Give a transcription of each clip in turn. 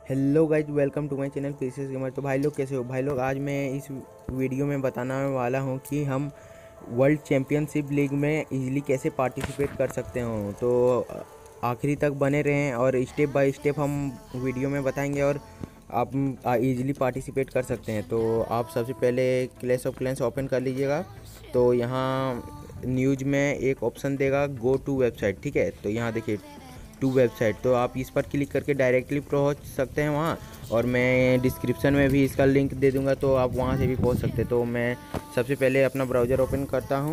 Hello guys, welcome to my channel PCS gamer. तो भाई लोग कैसे हो भाई लोग। आज मैं इस वीडियो में बताने वाला हूं कि हम वर्ल्ड चैम्पियनशिप लीग में इजीली कैसे पार्टिसिपेट कर सकते हो। तो आखिरी तक बने रहें और स्टेप बाय स्टेप हम वीडियो में बताएंगे और आप इजीली पार्टिसिपेट कर सकते हैं। तो आप सबसे पहले क्लैश ऑफ क्लैंस ओपन कर लीजिएगा। तो यहाँ न्यूज़ में एक ऑप्शन देगा गो टू वेबसाइट, ठीक है। तो यहाँ देखिए टू वेबसाइट, तो आप इस पर क्लिक करके डायरेक्टली पहुंच सकते हैं वहां। और मैं डिस्क्रिप्शन में भी इसका लिंक दे दूंगा, तो आप वहां से भी पहुंच सकते हैं। तो मैं सबसे पहले अपना ब्राउज़र ओपन करता हूं।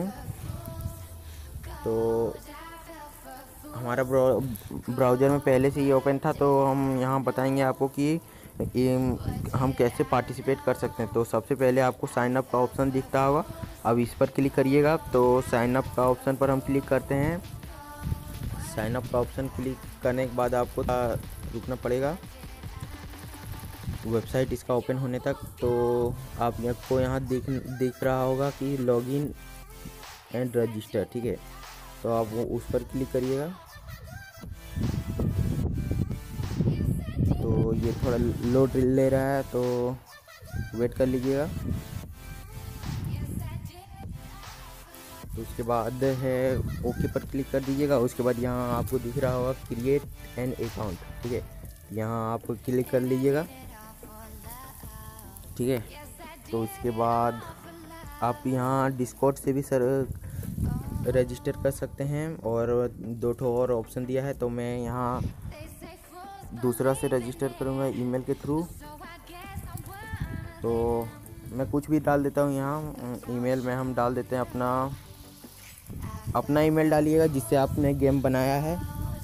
तो हमारा ब्राउज़र में पहले से ही ओपन था, तो हम यहाँ बताएंगे आपको कि हम कैसे पार्टिसिपेट कर सकते हैं। तो सबसे पहले आपको साइन अप का ऑप्शन दिखता होगा, अब इस पर क्लिक करिएगा। तो साइन अप का ऑप्शन पर हम क्लिक करते हैं। साइन अप का ऑप्शन क्लिक करने के बाद आपको रुकना पड़ेगा वेबसाइट इसका ओपन होने तक। तो आपको यहाँ दिख रहा होगा कि लॉगिन एंड रजिस्टर, ठीक है। तो आप वो उस पर क्लिक करिएगा। तो ये थोड़ा लोड ले रहा है, तो वेट कर लीजिएगा। तो उसके बाद है ओके पर क्लिक कर दीजिएगा। उसके बाद यहाँ आपको दिख रहा होगा क्रिएट एन अकाउंट, ठीक है। यहाँ आप क्लिक कर लीजिएगा, ठीक है। तो उसके बाद आप यहाँ डिस्कॉर्ड से भी रजिस्टर कर सकते हैं, और दो ठो और ऑप्शन दिया है। तो मैं यहाँ दूसरा से रजिस्टर करूँगा ईमेल के थ्रू। तो मैं कुछ भी डाल देता हूँ। यहाँ ईमेल में हम डाल देते हैं अपना ईमेल डालिएगा जिससे आपने गेम बनाया है।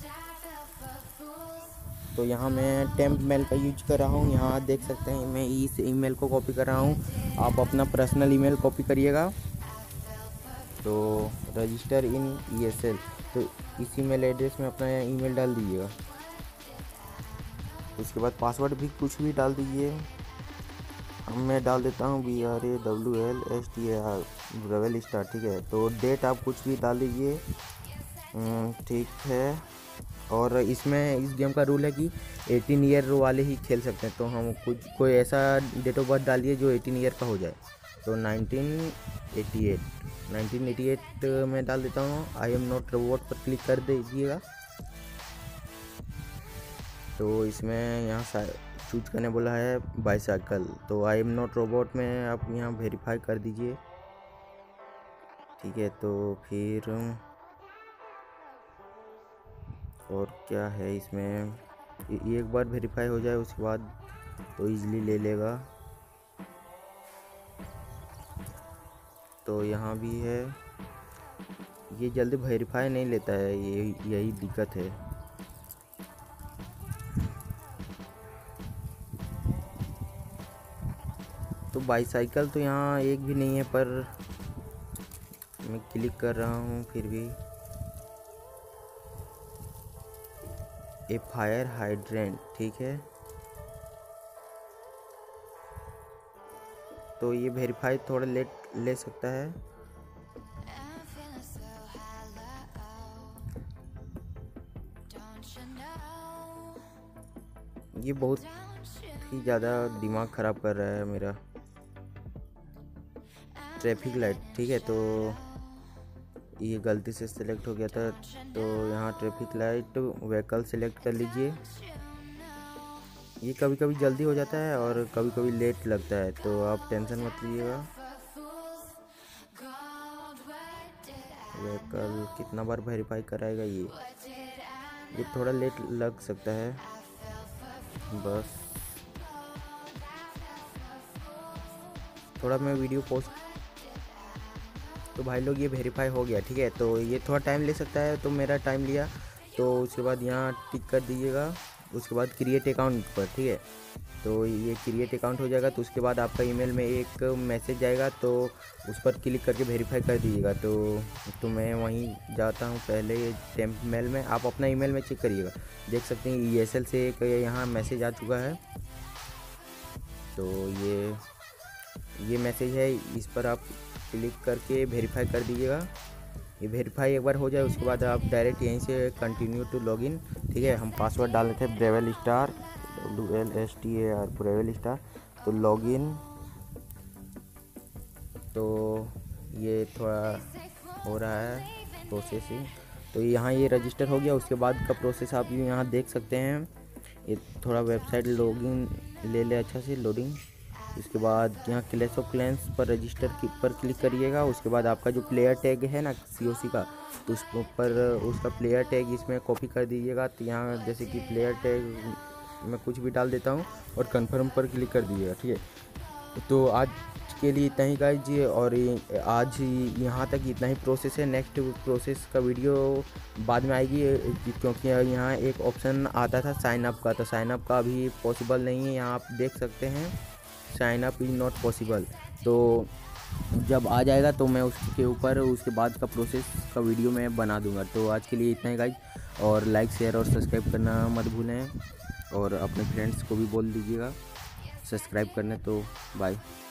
तो यहाँ मैं टेम्प मेल का यूज कर रहा हूँ। यहाँ देख सकते हैं मैं इस ईमेल को कॉपी कर रहा हूँ। आप अपना पर्सनल ईमेल कॉपी करिएगा। तो रजिस्टर इन ESL, तो इस ईमेल एड्रेस में अपना ईमेल डाल दीजिएगा। उसके बाद पासवर्ड भी कुछ भी डाल दीजिए। मैं डाल देता हूँ BRAWLSTAR ब्रेवल स्टार, ठीक है। तो डेट आप कुछ भी डाल दीजिए, ठीक है। और इसमें इस गेम का रूल है कि 18 ईयर वाले ही खेल सकते हैं। तो हम कोई ऐसा डेट ऑफ बर्थ डालिए जो 18 ईयर का हो जाए। तो 1988 में डाल देता हूँ। आई एम नॉट रोबोट पर क्लिक कर दीजिएगा। तो इसमें यहाँ चूज करने बोला है बाईसाइकिल। तो आई एम नॉट रोबोट में आप यहाँ वेरीफाई कर दीजिए, ठीक है। तो फिर और क्या है इसमें, एक बार वेरीफाई हो जाए उसके बाद तो इजीली ले लेगा। तो यहाँ भी है, ये जल्दी वेरीफाई नहीं लेता है, यही दिक्कत है। तो बाईसाइकिल तो यहाँ एक भी नहीं है, पर मैं क्लिक कर रहा हूँ फिर भी। ए फायर हाइड्रेंट, ठीक है। तो ये वेरीफाई थोड़ा लेट ले सकता है। ये बहुत ही ज़्यादा दिमाग ख़राब कर रहा है मेरा। ट्रैफिक लाइट, ठीक है। तो ये गलती से सिलेक्ट हो गया था। तो यहाँ ट्रैफिक लाइट व्हीकल सिलेक्ट कर लीजिए। ये कभी कभी जल्दी हो जाता है और कभी कभी लेट लगता है, तो आप टेंशन मत लीजिएगा। व्हीकल कितना बार वेरीफाई कराएगा, ये थोड़ा लेट लग सकता है बस। थोड़ा मैं वीडियो पोस्ट। तो भाई लोग ये वेरीफाई हो गया, ठीक है। तो ये थोड़ा टाइम ले सकता है, तो मेरा टाइम लिया। तो उसके बाद यहाँ टिक कर दीजिएगा। उसके बाद क्रिएट अकाउंट पर, ठीक है। तो ये क्रिएट अकाउंट हो जाएगा। तो उसके बाद आपका ईमेल में एक मैसेज आएगा, तो उस पर क्लिक करके वेरीफाई कर दीजिएगा। तो मैं वहीं जाता हूँ पहले टेम्प मेल में। आप अपना ईमेल में चेक करिएगा, देख सकते हैं ESL से एक यहाँ मैसेज आ चुका है। तो ये मैसेज है, इस पर आप क्लिक करके वेरीफाई कर दीजिएगा। ये वेरीफाई एक बार हो जाए उसके बाद आप डायरेक्ट यहीं से कंटिन्यू टू लॉगिन, ठीक है। हम पासवर्ड डाल रहे थे brawl star WLSTAR brawl star. तो लॉगिन, तो ये थोड़ा हो रहा है प्रोसेसिंग। तो यहाँ ये रजिस्टर हो गया। उसके बाद का प्रोसेस आप यहाँ देख सकते हैं। ये थोड़ा वेबसाइट लॉगिन ले ले अच्छा से लोडिंग। उसके बाद यहाँ क्लैश ऑफ क्लैंस पर रजिस्टर पर क्लिक करिएगा। उसके बाद आपका जो प्लेयर टैग है ना COC का, तो उसके ऊपर उसका प्लेयर टैग इसमें कॉपी कर दीजिएगा। तो यहाँ जैसे कि प्लेयर टैग मैं कुछ भी डाल देता हूँ और कन्फर्म पर क्लिक कर दीजिएगा, ठीक है। तो आज के लिए इतना ही गाइस जी, और आज यहाँ तक इतना ही प्रोसेस है। नेक्स्ट प्रोसेस का वीडियो बाद में आएगी, क्योंकि यहाँ एक ऑप्शन आता था साइन अप का, तो साइन अप का अभी पॉसिबल नहीं है। यहाँ आप देख सकते हैं sign up is not possible. तो जब आ जाएगा तो मैं उसके ऊपर उसके बाद का प्रोसेस का वीडियो मैं बना दूंगा। तो आज के लिए इतना ही गाइस, और लाइक शेयर और सब्सक्राइब करना मत भूलें, और अपने फ्रेंड्स को भी बोल दीजिएगा सब्सक्राइब करने। तो बाय।